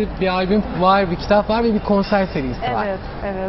bir albüm var, bir kitap var ve bir konser serisi var. Evet, evet.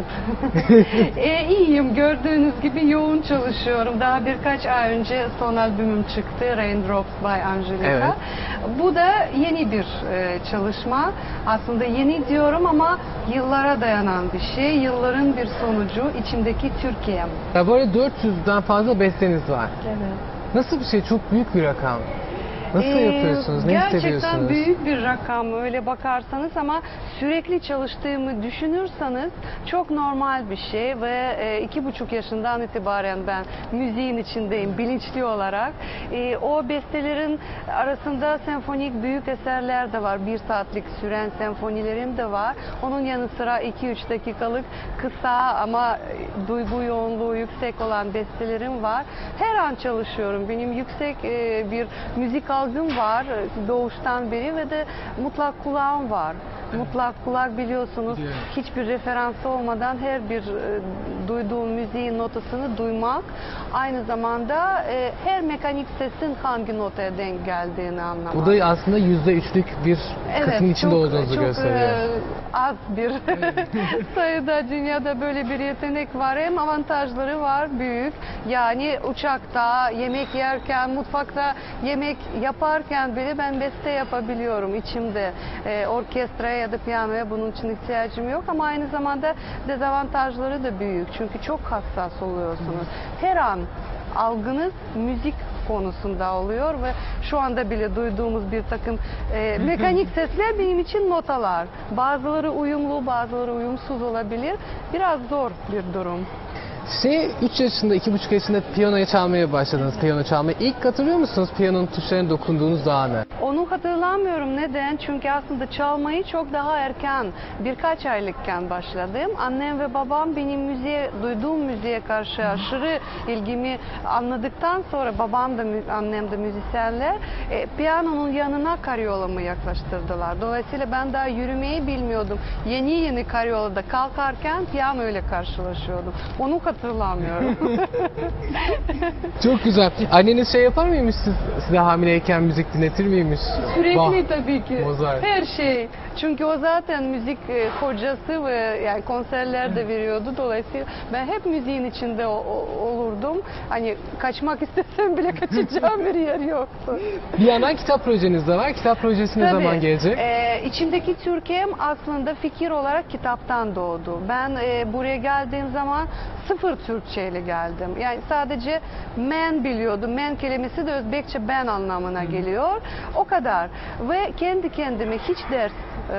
İyiyim. Gördüğünüz gibi yoğun çalışıyorum. Daha birkaç ay önce son albümüm çıktı. Raindrops by Angelica. Evet. Bu da yeni bir çalışma. Aslında yeni diyorum ama yıllara dayanan bir şey. Yılların bir sonucu. İçimdeki Türkiye'm. Ya böyle 400'den fazla besteniz var. Evet. Nasıl bir şey? Çok büyük bir rakam. Nasıl yapıyorsunuz? Ne hissediyorsunuz? Gerçekten büyük bir rakam öyle bakarsanız ama sürekli çalıştığımı düşünürseniz çok normal bir şey ve 2,5 yaşından itibaren ben müziğin içindeyim bilinçli olarak. O bestelerin arasında senfonik büyük eserler de var. 1 saatlik süren senfonilerim de var. Onun yanı sıra 2-3 dakikalık kısa ama duygu yoğunluğu yüksek olan bestelerim var. Her an çalışıyorum. Benim yüksek bir müzik algım var doğuştan beri ve de mutlak kulağım var. Mutlak kulak biliyorsunuz hiçbir referansı olmadan her bir duyduğum müziğin notasını duymak aynı zamanda her mekanik sesin hangi notaya denk geldiğini anlamak. Bu da aslında %3'lük bir kısmın içinde olduğunuzu gösteriyor. Az bir sayıda dünyada böyle bir yetenek var. Hem avantajları var büyük. Yani uçakta, yemek yerken, mutfakta yemek yaparken bile ben beste yapabiliyorum içimde. Orkestraya ya da piyanoya bunun için ihtiyacım yok ama aynı zamanda dezavantajları da büyük. Çünkü çok hassas oluyorsunuz. Her an algınız müzik konusunda oluyor ve şu anda bile duyduğumuz bir takım mekanik sesler benim için notalar. Bazıları uyumlu, bazıları uyumsuz olabilir. Biraz zor bir durum. 3 yaşında, 2,5 yaşında piyanoya çalmaya başladınız, piyano çalmaya. İlk hatırlıyor musunuz piyanonun tuşlarına dokunduğunuz anı? Onu hatırlamıyorum. Neden? Çünkü aslında çalmayı çok daha erken, birkaç aylıkken başladım. Annem ve babam benim duyduğum müziğe karşı aşırı ilgimi anladıktan sonra babam da, annem de müzisyenler, piyanonun yanına karyolamı yaklaştırdılar. Dolayısıyla ben daha yürümeyi bilmiyordum. Yeni karyolada kalkarken piyano ile karşılaşıyordum. Onu hatırlamıyorum. Çok güzel. Anneniz şey yapar mıymış size hamileyken müzik dinletir miymiş? Sürekli tabii ki. Mozart. Her şey. Çünkü o zaten müzik hocası ve yani konserler de veriyordu. Dolayısıyla ben hep müziğin içinde olurdum. Hani kaçmak istesem bile kaçacağım bir yer yoktu. Bir yandan kitap projeniz de var. Kitap projesi ne zaman gelecek? İçimdeki Türkiye'm aslında fikir olarak kitaptan doğdu. Ben buraya geldiğim zaman sıfır Türkçe ile geldim. Yani sadece men biliyordum. Men kelimesi de Özbekçe ben anlamına geliyor. O kadar. Ve kendi kendime hiç ders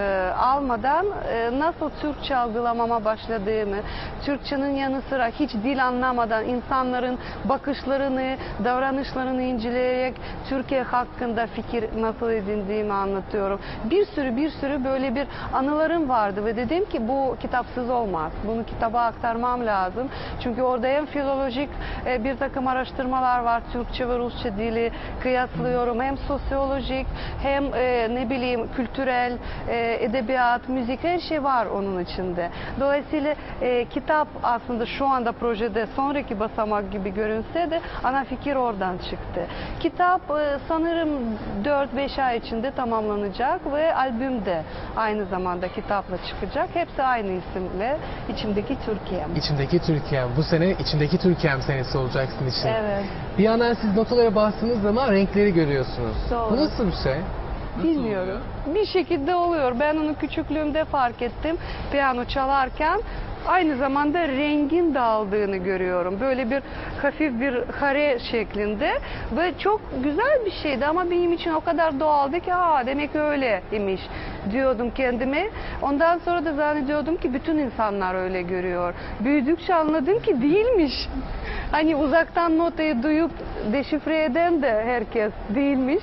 almadan nasıl Türkçe algılamama başladığımı, Türkçenin yanı sıra hiç dil anlamadan insanların bakışlarını, davranışlarını inceleyerek Türkiye hakkında fikir nasıl edindiğimi anlatıyorum. Bir sürü böyle bir anılarım vardı ve dedim ki bu kitapsız olmaz. Bunu kitaba aktarmam lazım. Çünkü orada hem filolojik bir takım araştırmalar var. Türkçe ve Rusça dili kıyaslıyorum. Hem sosyolojik hem ne bileyim kültürel, edebiyat, müzik her şey var onun içinde. Dolayısıyla kitap aslında şu anda projede sonraki basamak gibi görünse de ana fikir oradan çıktı. Kitap sanırım 4-5 ay içinde tamamlanacak ve albüm de aynı zamanda kitapla çıkacak. Hepsi aynı isimle İçimdeki Türkiye'm. İçimdeki Türkiye'm. Bu sene İçimdeki Türkiye'm senesi olacak sizin için. Evet. Bir yandan siz notalara bastığınız zaman renkleri görüyorsunuz. Doğru. Bu nasıl bir şey? Bilmiyorum. Bir şekilde oluyor. Ben onu küçüklüğümde fark ettim. Piyano çalarken aynı zamanda rengin dağıldığını görüyorum. Böyle bir hafif bir kare şeklinde ve çok güzel bir şeydi ama benim için o kadar doğaldı ki demek öyle imiş diyordum kendime. Ondan sonra da zannediyordum ki bütün insanlar öyle görüyor. Büyüdükçe anladım ki değilmiş. Hani uzaktan notayı duyup deşifre eden de herkes değilmiş.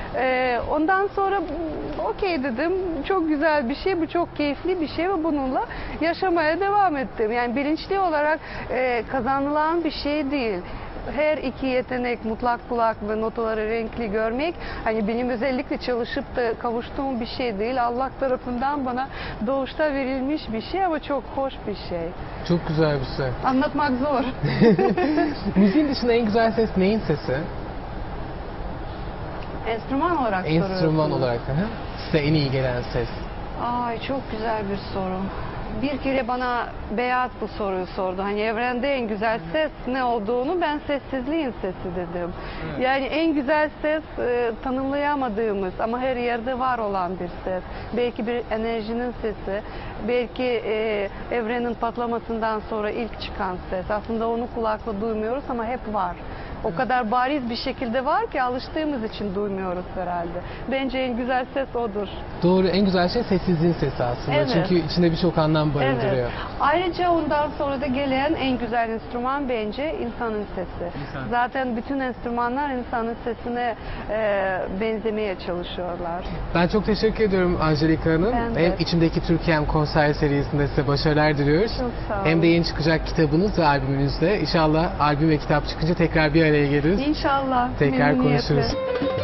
Ondan sonra okey dedim, çok güzel bir şey, bu çok keyifli bir şey ve bununla yaşamaya devam ettim. Yani bilinçli olarak kazanılan bir şey değil. Her iki yetenek, mutlak kulak ve notaları renkli görmek, hani benim özellikle çalışıp da kavuştuğum bir şey değil. Allah tarafından bana doğuşta verilmiş bir şey ama çok hoş bir şey. Çok güzel bir şey. Anlatmak zor. Müziğin dışında en güzel ses neyin sesi? Enstrüman olarak soruyorsunuz. Enstrüman olarak. Size en iyi gelen ses. Ay çok güzel bir soru. Bir kere bana Beyaz bu soruyu sordu. Hani evrende en güzel ses ne olduğunu, ben sessizliğin sesi dedim. Evet. Yani en güzel ses tanımlayamadığımız ama her yerde var olan bir ses. Belki bir enerjinin sesi, belki evrenin patlamasından sonra ilk çıkan ses. Aslında onu kulakla duymuyoruz ama hep var. O kadar bariz bir şekilde var ki alıştığımız için duymuyoruz herhalde. Bence en güzel ses odur. Doğru, en güzel şey sessizliğin sesi aslında. Evet. Çünkü içinde birçok anlam barındırıyor. Evet. Ayrıca ondan sonra da gelen en güzel enstrüman bence insanın sesi. İnsan. Zaten bütün enstrümanlar insanın sesine benzemeye çalışıyorlar. Ben çok teşekkür ediyorum Angelika Hanım. Ben de. Hem içimdeki Türkiye'm konser serisinde size başarılar diliyoruz. Çok sağ olun. Hem de yeni çıkacak kitabınız ve albümünüzde. İnşallah albüm ve kitap çıkınca tekrar bir araya geliriz. İnşallah. Tekrar memnuniyetle. konuşuruz.